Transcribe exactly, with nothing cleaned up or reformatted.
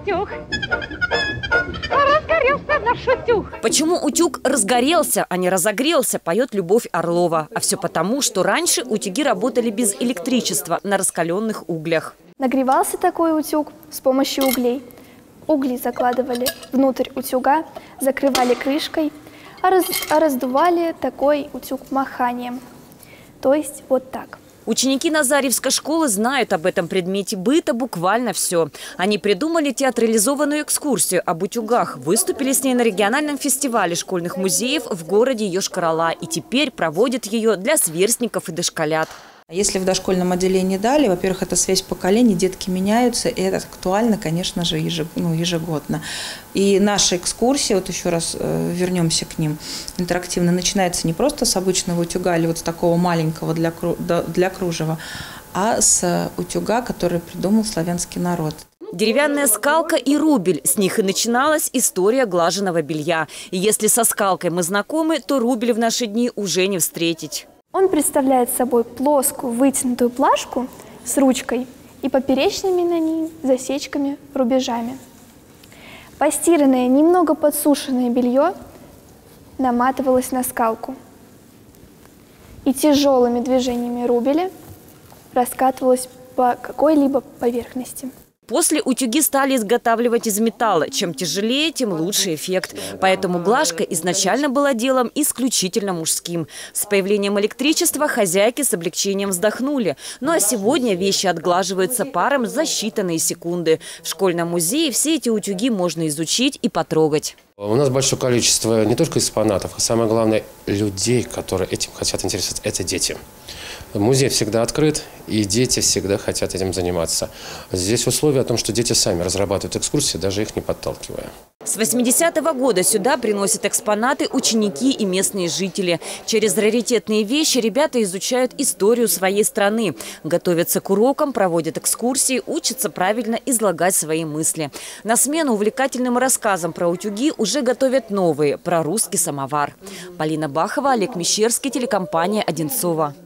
утюг. Разгорелся наш утюг. Почему утюг разгорелся, а не разогрелся, поет Любовь Орлова. А все потому, что раньше утюги работали без электричества на раскаленных углях. Нагревался такой утюг с помощью углей. Угли закладывали внутрь утюга, закрывали крышкой, а, раз, а раздували такой утюг маханием. То есть вот так. Ученики Назарьевской школы знают об этом предмете быта буквально все. Они придумали театрализованную экскурсию об утюгах, выступили с ней на региональном фестивале школьных музеев в городе Йошкар-Ола и теперь проводят ее для сверстников и дошколят. Если в дошкольном отделении дали, во-первых, это связь поколений, детки меняются, и это актуально, конечно же, ежегодно. И наша экскурсия, вот еще раз э, вернемся к ним, интерактивно, начинается не просто с обычного утюга или вот с такого маленького для, для кружева, а с утюга, который придумал славянский народ. Деревянная скалка и рубель. С них и начиналась история глаженого белья. И если со скалкой мы знакомы, то рубель в наши дни уже не встретить. Он представляет собой плоскую вытянутую плашку с ручкой и поперечными на ней засечками-рубежами. Постиранное, немного подсушенное белье наматывалось на скалку и тяжелыми движениями рубеля раскатывалось по какой-либо поверхности. После утюги стали изготавливать из металла. Чем тяжелее, тем лучше эффект. Поэтому глажка изначально была делом исключительно мужским. С появлением электричества хозяйки с облегчением вздохнули. Ну а сегодня вещи отглаживаются паром за считанные секунды. В школьном музее все эти утюги можно изучить и потрогать. У нас большое количество не только экспонатов, а самое главное людей, которые этим хотят интересоваться. Это дети. Музей всегда открыт, и дети всегда хотят этим заниматься. Здесь условия о том, что дети сами разрабатывают экскурсии, даже их не подталкивая. С восьмидесятого года сюда приносят экспонаты ученики и местные жители. Через раритетные вещи ребята изучают историю своей страны. Готовятся к урокам, проводят экскурсии, учатся правильно излагать свои мысли. На смену увлекательным рассказам про утюги уже готовят новые, про русский самовар. Полина Бахова, Олег Мещерский, телекомпания «Одинцова».